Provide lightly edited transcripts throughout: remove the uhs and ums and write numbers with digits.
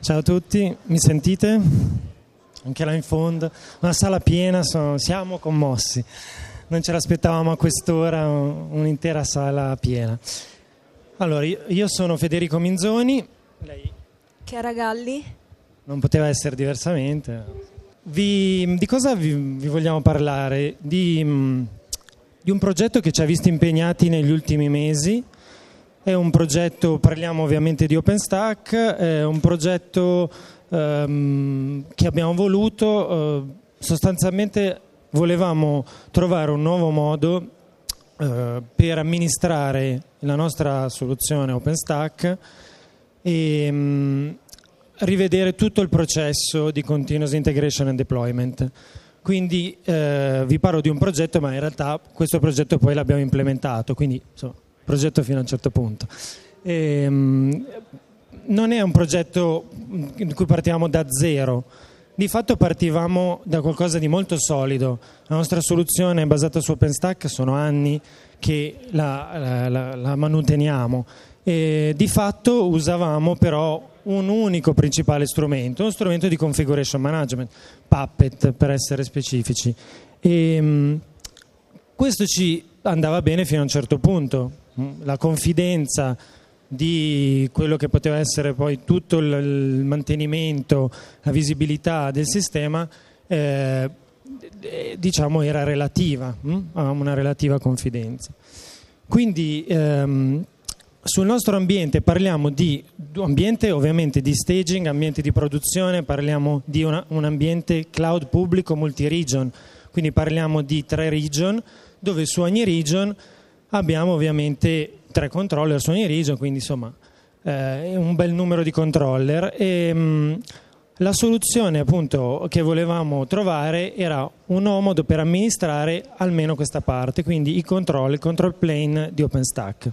Ciao a tutti, mi sentite? Anche là in fondo, una sala piena, siamo commossi, non ce l'aspettavamo a quest'ora, un'intera sala piena. Allora, io sono Federico Minzoni, lei? Chiara Galli. Non poteva essere diversamente. Di cosa vi vogliamo parlare? Di un progetto che ci ha visti impegnati negli ultimi mesi. È un progetto, parliamo ovviamente di OpenStack, è un progetto che abbiamo voluto, sostanzialmente volevamo trovare un nuovo modo per amministrare la nostra soluzione OpenStack e rivedere tutto il processo di continuous integration and deployment. Quindi vi parlo di un progetto, ma in realtà questo progetto poi l'abbiamo implementato, quindi insomma, progetto fino a un certo punto. Non è un progetto in cui partiamo da zero, di fatto partivamo da qualcosa di molto solido. La nostra soluzione è basata su OpenStack, sono anni che la manteniamo e di fatto usavamo però un unico principale strumento, uno strumento di configuration management, Puppet per essere specifici, e questo ci andava bene fino a un certo punto. La confidenza di quello che poteva essere poi tutto il mantenimento, la visibilità del sistema, diciamo era relativa, a una relativa confidenza. Quindi sul nostro ambiente parliamo di ambiente ovviamente di staging, ambiente di produzione, parliamo di un ambiente cloud pubblico multi-region, quindi parliamo di 3 region, dove su ogni region abbiamo ovviamente 3 controller su ogni region, quindi insomma un bel numero di controller e la soluzione appunto che volevamo trovare era un nuovo modo per amministrare almeno questa parte, quindi il control plane di OpenStack.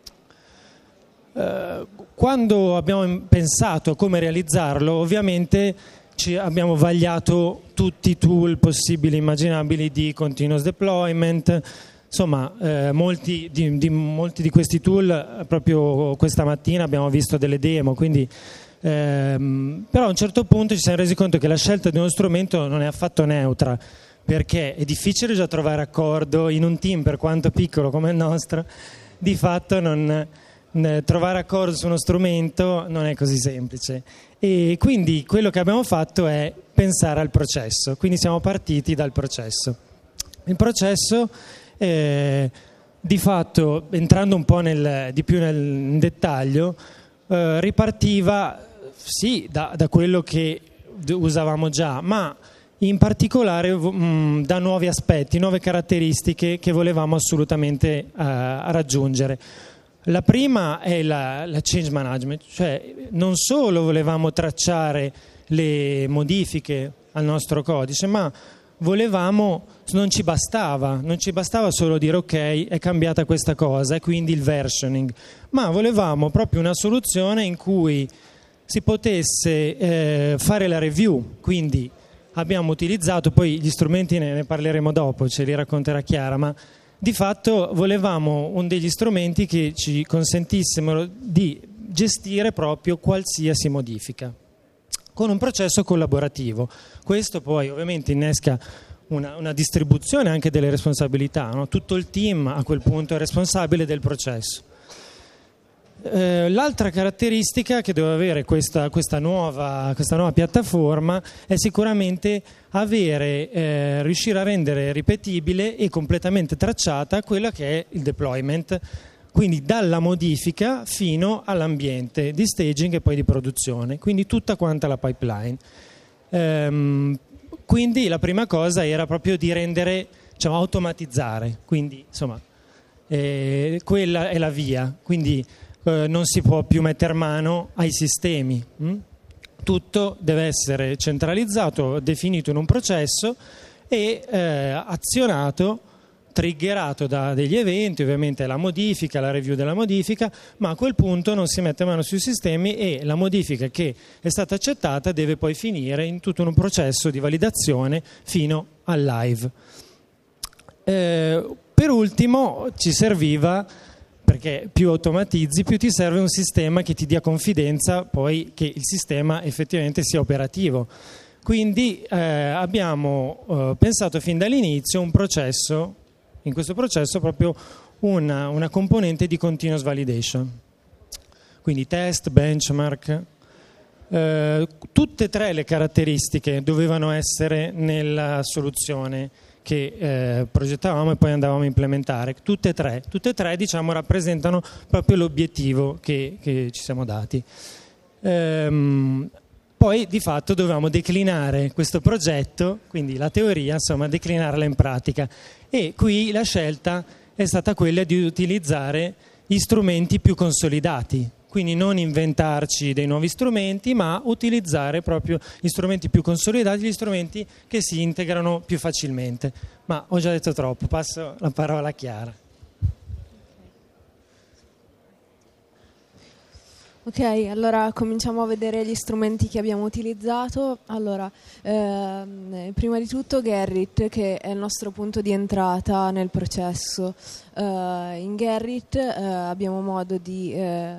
Quando abbiamo pensato a come realizzarlo, ovviamente abbiamo vagliato tutti i tool possibili e immaginabili di continuous deployment. Insomma, molti di questi tool proprio questa mattina abbiamo visto delle demo, quindi però a un certo punto ci siamo resi conto che la scelta di uno strumento non è affatto neutra, perché è difficile già trovare accordo in un team, per quanto piccolo come il nostro, di fatto trovare accordo su uno strumento non è così semplice. E quindi quello che abbiamo fatto è pensare al processo, quindi siamo partiti dal processo. Il processo di fatto, entrando un po' di più nel dettaglio, ripartiva sì da quello che usavamo già, ma in particolare da nuovi aspetti, nuove caratteristiche che volevamo assolutamente raggiungere. La prima è la change management, cioè non solo volevamo tracciare le modifiche al nostro codice, ma non ci bastava solo dire ok, è cambiata questa cosa e quindi il versioning, ma volevamo proprio una soluzione in cui si potesse fare la review, quindi abbiamo utilizzato, poi gli strumenti ne parleremo dopo, ce li racconterà Chiara, ma di fatto volevamo degli strumenti che ci consentissero di gestire proprio qualsiasi modifica con un processo collaborativo. Questo poi ovviamente innesca una distribuzione anche delle responsabilità, no? Tutto il team a quel punto è responsabile del processo. L'altra caratteristica che deve avere questa nuova piattaforma è sicuramente riuscire a rendere ripetibile e completamente tracciata quella che è il deployment, quindi dalla modifica fino all'ambiente di staging e poi di produzione, quindi tutta quanta la pipeline. Quindi la prima cosa era proprio di rendere, automatizzare, quindi insomma quella è la via, quindi non si può più mettere mano ai sistemi, tutto deve essere centralizzato, definito in un processo e azionato, triggerato da degli eventi, ovviamente la modifica, la review della modifica, ma a quel punto non si mette mano sui sistemi e la modifica che è stata accettata deve poi finire in tutto un processo di validazione fino al live. Per ultimo ci serviva, perché più automatizzi, più ti serve un sistema che ti dia confidenza poi che il sistema effettivamente sia operativo. Quindi abbiamo pensato fin dall'inizio un processo, in questo processo proprio una componente di continuous validation. Quindi test, benchmark, tutte e tre le caratteristiche dovevano essere nella soluzione che progettavamo e poi andavamo a implementare. Tutte e tre diciamo, rappresentano proprio l'obiettivo che ci siamo dati. Poi di fatto dovevamo declinare questo progetto, quindi la teoria, insomma, declinarla in pratica. E qui la scelta è stata quella di utilizzare gli strumenti più consolidati, quindi non inventarci dei nuovi strumenti, ma utilizzare proprio gli strumenti più consolidati, gli strumenti che si integrano più facilmente. Ma ho già detto troppo, passo la parola a Chiara. Ok, allora cominciamo a vedere gli strumenti che abbiamo utilizzato. Allora, prima di tutto Gerrit, che è il nostro punto di entrata nel processo. In Gerrit abbiamo modo di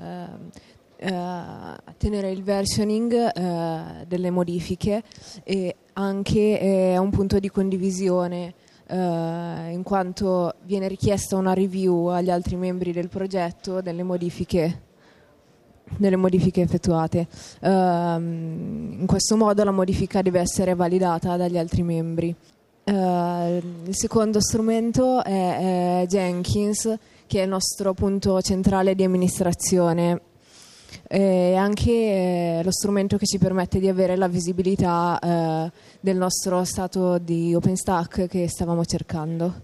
tenere il versioning delle modifiche e anche un punto di condivisione, in quanto viene richiesta una review agli altri membri del progetto delle modifiche effettuate. In questo modo la modifica deve essere validata dagli altri membri. Il secondo strumento è Jenkins, che è il nostro punto centrale di amministrazione. È anche lo strumento che ci permette di avere la visibilità del nostro stato di OpenStack che stavamo cercando.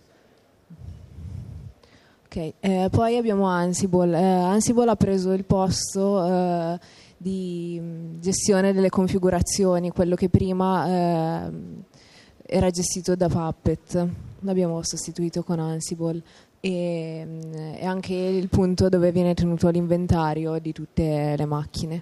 Poi abbiamo Ansible. Ansible ha preso il posto di gestione delle configurazioni, quello che prima era gestito da Puppet. L'abbiamo sostituito con Ansible e è anche il punto dove viene tenuto l'inventario di tutte le macchine.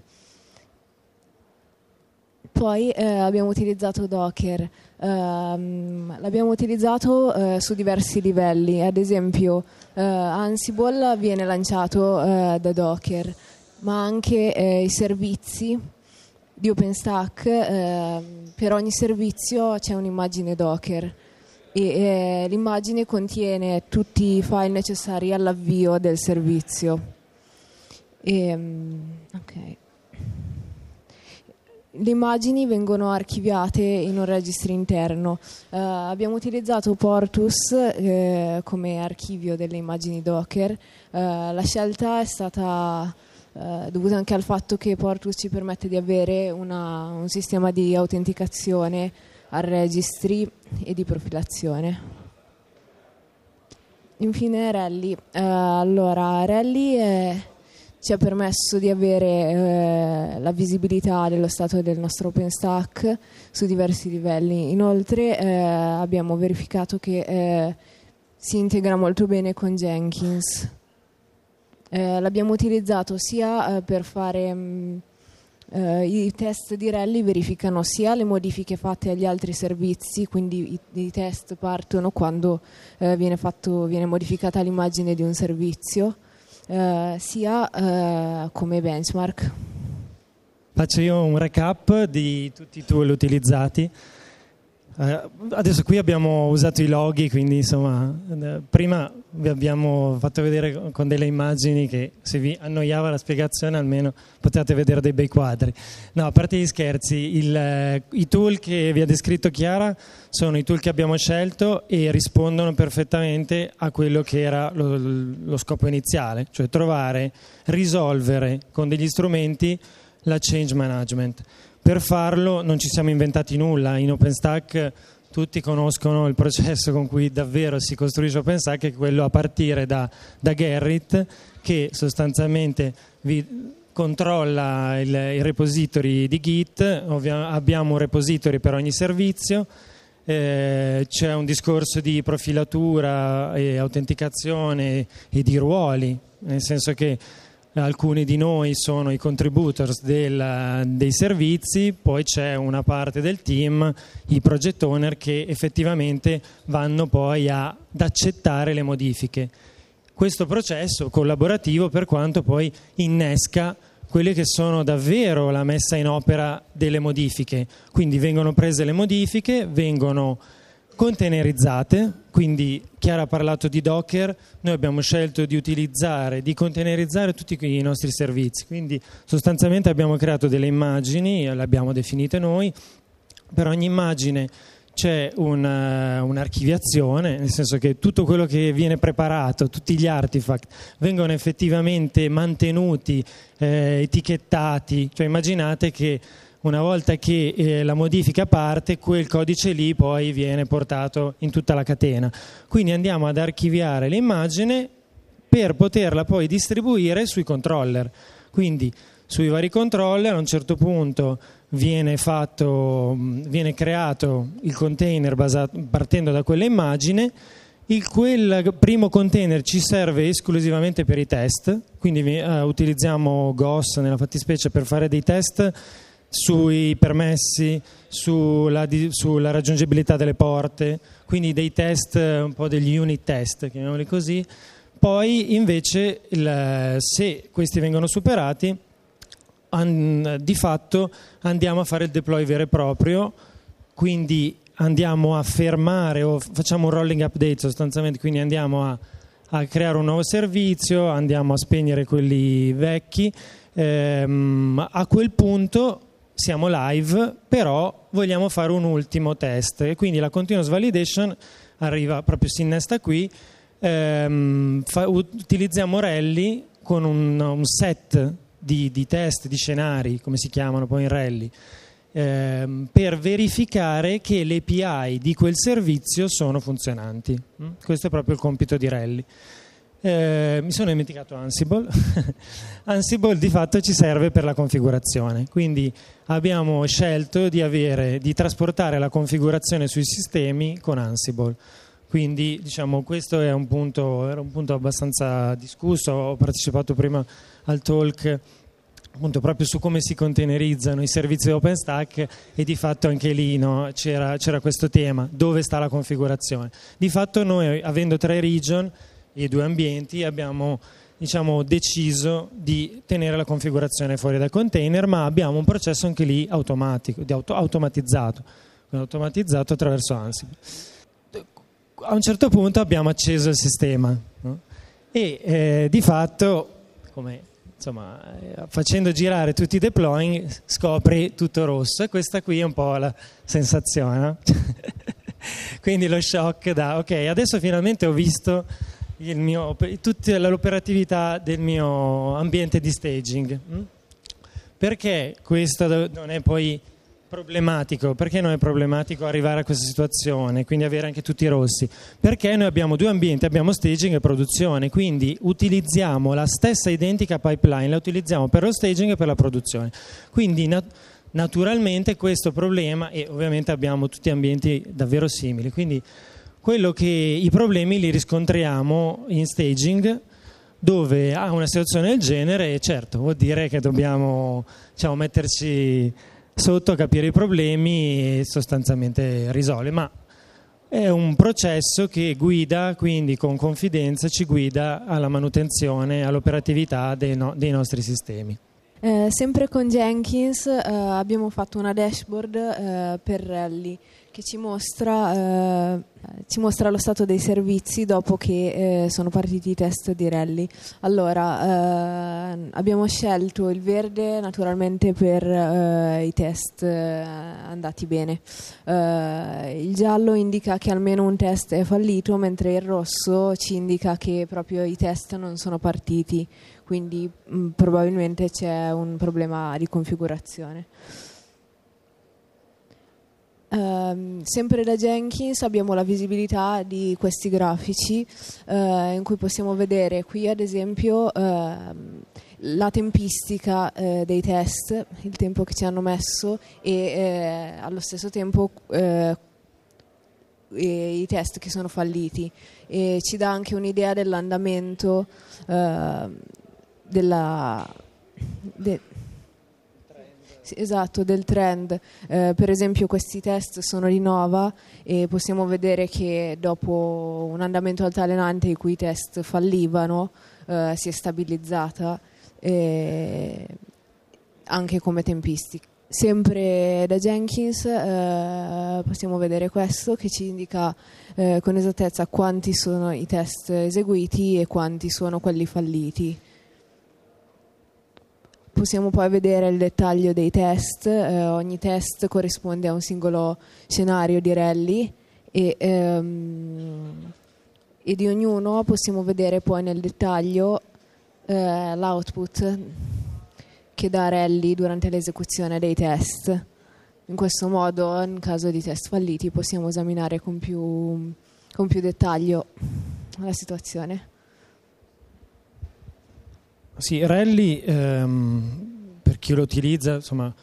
Poi abbiamo utilizzato Docker. L'abbiamo utilizzato su diversi livelli. Ad esempio Ansible viene lanciato da Docker, ma anche i servizi di OpenStack, per ogni servizio c'è un'immagine Docker e l'immagine contiene tutti i file necessari all'avvio del servizio. Le immagini vengono archiviate in un registro interno. Abbiamo utilizzato Portus come archivio delle immagini Docker. La scelta è stata dovuta anche al fatto che Portus ci permette di avere un sistema di autenticazione a registri e di profilazione. Infine Rally. Rally ci ha permesso di avere la visibilità dello stato del nostro OpenStack su diversi livelli. Inoltre abbiamo verificato che si integra molto bene con Jenkins. L'abbiamo utilizzato sia per fare i test di Rally, verificano sia le modifiche fatte agli altri servizi, quindi i test partono quando viene modificata l'immagine di un servizio, sia come benchmark. Faccio io un recap di tutti i tool utilizzati. Adesso qui abbiamo usato i loghi, quindi insomma prima vi abbiamo fatto vedere con delle immagini che se vi annoiava la spiegazione almeno potete vedere dei bei quadri. No, a parte gli scherzi, i tool che vi ha descritto Chiara sono i tool che abbiamo scelto e rispondono perfettamente a quello che era lo scopo iniziale, cioè risolvere con degli strumenti la change management. Per farlo non ci siamo inventati nulla. In OpenStack tutti conoscono il processo con cui davvero si costruisce OpenStack, che è quello a partire da Gerrit, che sostanzialmente vi controlla i repository di Git. Abbiamo un repository per ogni servizio, c'è un discorso di profilatura e autenticazione e di ruoli, nel senso che alcuni di noi sono i contributors dei servizi, poi c'è una parte del team, i project owner, che effettivamente vanno poi ad accettare le modifiche. questo processo collaborativo, per quanto poi innesca quelle che sono davvero la messa in opera delle modifiche. Quindi vengono prese le modifiche, vengono containerizzate, quindi Chiara ha parlato di Docker, noi abbiamo scelto di containerizzare tutti i nostri servizi, quindi sostanzialmente abbiamo creato delle immagini, le abbiamo definite noi, per ogni immagine c'è un'archiviazione, nel senso che tutto quello che viene preparato, tutti gli artifact vengono effettivamente mantenuti, etichettati, cioè immaginate che una volta che la modifica parte, quel codice lì poi viene portato in tutta la catena. Quindi andiamo ad archiviare l'immagine per poterla poi distribuire sui controller. Quindi sui vari controller a un certo punto viene creato il container partendo da quella immagine. Quel primo container ci serve esclusivamente per i test, quindi utilizziamo GOS nella fattispecie per fare dei test sui permessi, sulla raggiungibilità delle porte, quindi dei test, un po' degli unit test, chiamiamoli così. Poi invece se questi vengono superati, di fatto andiamo a fare il deploy vero e proprio, quindi andiamo a fermare o facciamo un rolling update sostanzialmente, quindi andiamo a creare un nuovo servizio, andiamo a spegnere quelli vecchi, a quel punto siamo live, però vogliamo fare un ultimo test e quindi la continuous validation arriva, proprio si innesta qui. Utilizziamo Rally con un set di test, di scenari, come si chiamano poi in Rally, per verificare che le API di quel servizio sono funzionanti. Questo è proprio il compito di Rally. Mi sono dimenticato Ansible. Ansible di fatto ci serve per la configurazione, quindi abbiamo scelto di trasportare la configurazione sui sistemi con Ansible. Quindi diciamo questo era un punto abbastanza discusso. Ho partecipato prima al talk appunto proprio su come si containerizzano i servizi OpenStack e di fatto anche lì c'era questo tema, dove sta la configurazione. Di fatto noi, avendo 3 region e 2 ambienti, abbiamo deciso di tenere la configurazione fuori dal container, ma abbiamo un processo anche lì automatizzato attraverso Ansible. A un certo punto abbiamo acceso il sistema, no? E di fatto, facendo girare tutti i deploying, scopri tutto rosso, e questa qui è un po' la sensazione, no? Quindi lo shock ok, adesso finalmente ho visto tutta l'operatività del mio ambiente di staging. Perché questo non è poi problematico? Perché non è problematico arrivare a questa situazione, quindi avere anche tutti i rossi? Perché noi abbiamo 2 ambienti, abbiamo staging e produzione, quindi utilizziamo la stessa identica pipeline, la utilizziamo per lo staging e per la produzione. Quindi naturalmente questo problema, e ovviamente abbiamo tutti ambienti davvero simili, quindi i problemi li riscontriamo in staging, dove una situazione del genere, certo, vuol dire che dobbiamo metterci sotto, capire i problemi e sostanzialmente risolvere, ma è un processo che guida, quindi con confidenza ci guida alla manutenzione, all'operatività dei nostri sistemi. Sempre con Jenkins abbiamo fatto una dashboard per Rally che ci mostra lo stato dei servizi dopo che sono partiti i test di Rally. Allora, abbiamo scelto il verde naturalmente per i test andati bene. Il giallo indica che almeno un test è fallito, mentre il rosso ci indica che proprio i test non sono partiti, quindi probabilmente c'è un problema di configurazione. Sempre da Jenkins abbiamo la visibilità di questi grafici in cui possiamo vedere qui ad esempio la tempistica dei test, il tempo che ci hanno messo e allo stesso tempo i test che sono falliti, e ci dà anche un'idea dell'andamento Sì, esatto, del trend. Per esempio questi test sono di Nova e possiamo vedere che dopo un andamento altalenante in cui i test fallivano si è stabilizzata anche come tempistica. Sempre da Jenkins possiamo vedere questo che ci indica con esattezza quanti sono i test eseguiti e quanti sono quelli falliti. Possiamo poi vedere il dettaglio dei test, ogni test corrisponde a un singolo scenario di rally e di ognuno possiamo vedere poi nel dettaglio l'output che dà rally durante l'esecuzione dei test. In questo modo, in caso di test falliti, possiamo esaminare con più dettaglio la situazione. Sì, Rally, per chi lo utilizza, insomma,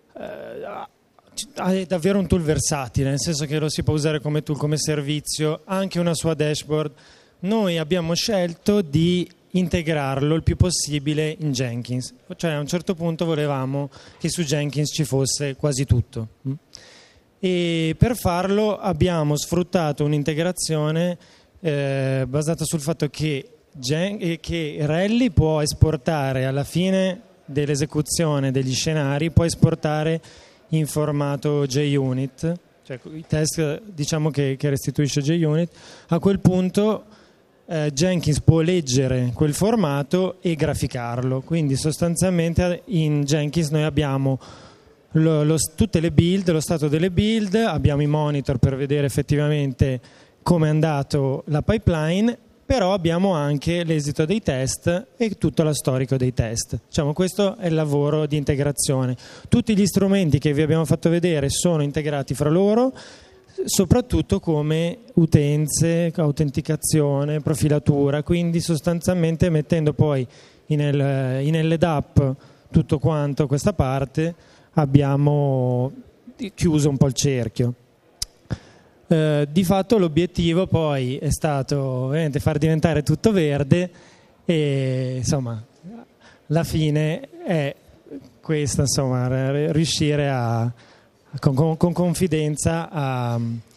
è davvero un tool versatile, nel senso che lo si può usare come tool, come servizio, ha anche una sua dashboard. Noi abbiamo scelto di integrarlo il più possibile in Jenkins, cioè a un certo punto volevamo che su Jenkins ci fosse quasi tutto. E per farlo abbiamo sfruttato un'integrazione basata sul fatto che Rally può esportare alla fine dell'esecuzione degli scenari, può esportare in formato JUnit, cioè i test diciamo che restituisce JUnit. A quel punto Jenkins può leggere quel formato e graficarlo, quindi sostanzialmente in Jenkins noi abbiamo tutte le build, lo stato delle build, abbiamo i monitor per vedere effettivamente come è andato la pipeline, però abbiamo anche l'esito dei test e tutto lo storico dei test. Diciamo, questo è il lavoro di integrazione. Tutti gli strumenti che vi abbiamo fatto vedere sono integrati fra loro, soprattutto come utenze, autenticazione, profilatura, quindi sostanzialmente mettendo poi in LDAP tutto quanto questa parte abbiamo chiuso un po' il cerchio. Di fatto l'obiettivo poi è stato ovviamente far diventare tutto verde e insomma la fine è questa, insomma, riuscire con confidenza a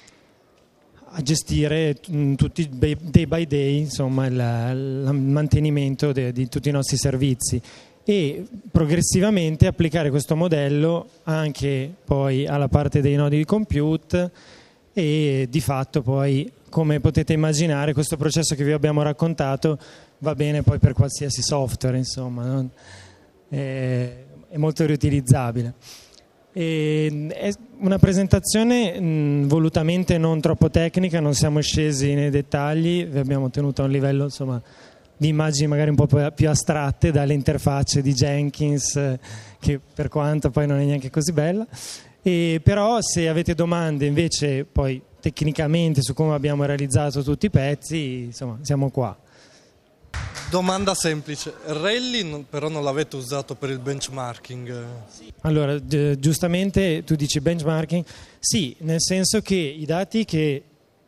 gestire tutti day by day, insomma, il mantenimento di tutti i nostri servizi e progressivamente applicare questo modello anche poi alla parte dei nodi di compute. E di fatto poi, come potete immaginare, questo processo che vi abbiamo raccontato va bene poi per qualsiasi software, insomma, no? È molto riutilizzabile. È una presentazione volutamente non troppo tecnica, non siamo scesi nei dettagli, vi abbiamo tenuto a un livello, insomma, di immagini magari un po' più astratte dalle interfacce di Jenkins, che per quanto poi non è neanche così bella. Però se avete domande invece poi tecnicamente su come abbiamo realizzato tutti i pezzi, insomma, siamo qua. Domanda semplice, Rally però non l'avete usato per il benchmarking? Allora, giustamente tu dici benchmarking, sì, nel senso che i dati che...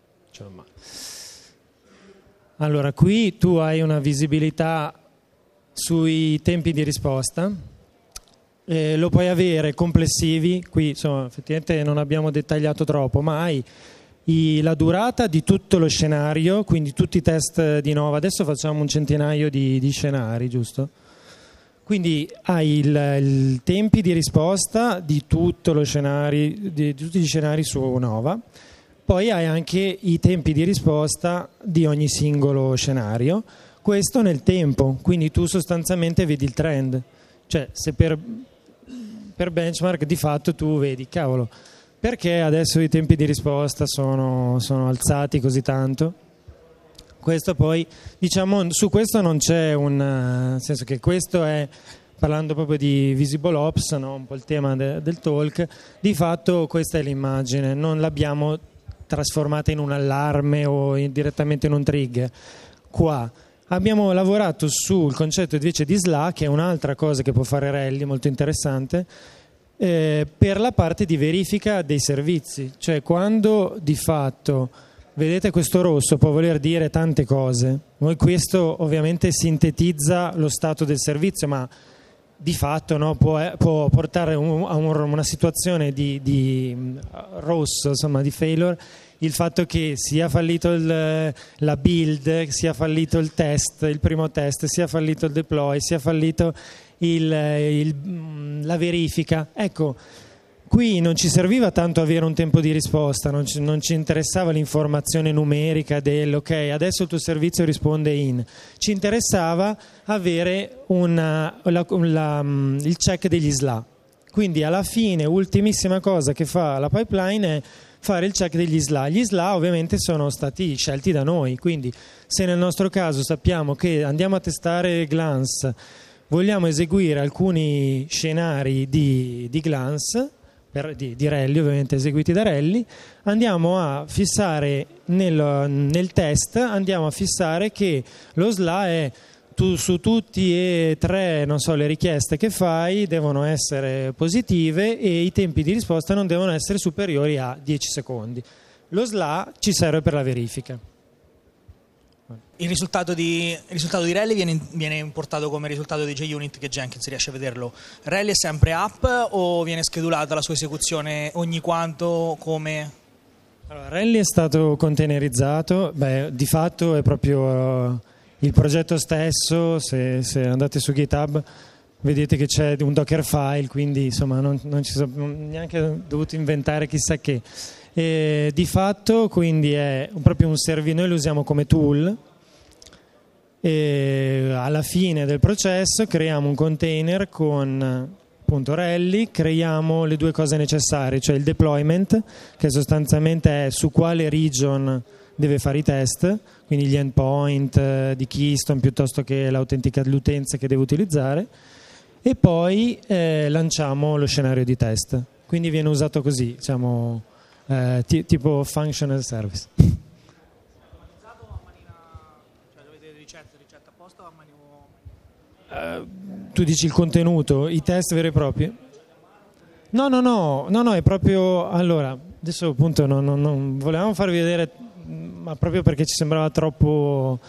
Allora, qui tu hai una visibilità sui tempi di risposta, lo puoi avere complessivi, qui insomma, effettivamente non abbiamo dettagliato troppo, ma hai la durata di tutto lo scenario, quindi tutti i test di Nova, adesso facciamo un centinaio di scenari, giusto? Quindi hai i tempi di risposta di tutto lo scenario, di tutti gli scenari su Nova, poi hai anche i tempi di risposta di ogni singolo scenario, questo nel tempo, quindi tu sostanzialmente vedi il trend, cioè se per benchmark di fatto tu vedi, cavolo, perché adesso i tempi di risposta sono alzati così tanto? Questo poi, diciamo, su questo non c'è nel senso che questo è, parlando proprio di Visible Ops, no? Un po' il tema del talk, di fatto questa è l'immagine, non l'abbiamo trasformata in un allarme o direttamente in un trigger. Qua abbiamo lavorato sul concetto invece di SLA, che è un'altra cosa che può fare Rally, molto interessante, per la parte di verifica dei servizi, cioè quando di fatto vedete questo rosso può voler dire tante cose, questo ovviamente sintetizza lo stato del servizio, ma di fatto, no, può portare a una situazione di rosso, insomma, di failure, il fatto che sia fallito la build, sia fallito il test, il primo test, sia fallito il deploy, sia fallito la verifica. Ecco, qui non ci serviva tanto avere un tempo di risposta, non ci interessava l'informazione numerica ok, adesso il tuo servizio risponde in. Ci interessava avere il check degli SLA. Quindi alla fine, ultimissima cosa che fa la pipeline è fare il check degli SLA. Gli SLA ovviamente sono stati scelti da noi, quindi se nel nostro caso sappiamo che andiamo a testare Glance, vogliamo eseguire alcuni scenari di Glance, di rally ovviamente eseguiti da rally, andiamo a fissare nel test, andiamo a fissare che lo SLA è su tutti e 3, non so, le richieste che fai devono essere positive e i tempi di risposta non devono essere superiori a 10 secondi. Lo SLA ci serve per la verifica. Il risultato di rally viene importato come risultato di JUnit, che Jenkins riesce a vederlo. Rally è sempre up o viene schedulata la sua esecuzione ogni quanto, come? Allora, rally è stato containerizzato, di fatto è proprio il progetto stesso. Se andate su GitHub vedete che c'è un Dockerfile, quindi insomma non ci sono neanche dovuto inventare chissà che. Di fatto quindi è proprio un servizio, noi lo usiamo come tool, e alla fine del processo creiamo un container con appunto rally, creiamo le due cose necessarie, cioè il deployment, che sostanzialmente è su quale region deve fare i test, quindi gli endpoint di Keystone piuttosto che l'utenza che deve utilizzare, e poi lanciamo lo scenario di test. Quindi viene usato così, diciamo, tipo functional service. Ricetta apposta o a Tu dici il contenuto, i test veri e propri? No, è proprio, allora, adesso appunto non volevamo farvi vedere, ma proprio perché ci sembrava troppo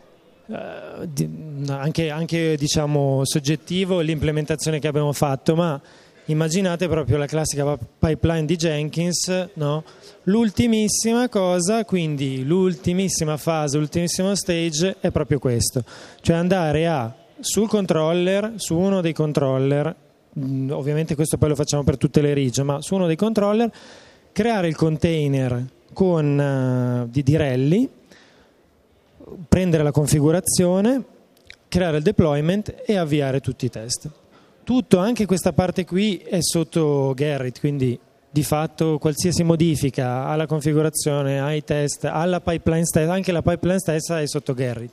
anche diciamo soggettivo l'implementazione che abbiamo fatto, ma immaginate proprio la classica pipeline di Jenkins, no? L'ultimissima cosa, quindi l'ultimissima fase, l'ultimissimo stage è proprio questo, cioè andare sul controller, su uno dei controller, ovviamente questo poi lo facciamo per tutte le region, ma su uno dei controller creare il container di rally, prendere la configurazione, creare il deployment e avviare tutti i test. Tutto, anche questa parte qui è sotto Gerrit, quindi di fatto qualsiasi modifica alla configurazione, ai test, alla pipeline stessa, anche la pipeline stessa è sotto Gerrit.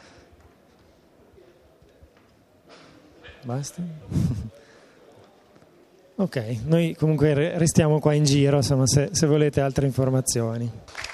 Basta? Ok, noi comunque restiamo qua in giro, insomma, se volete altre informazioni.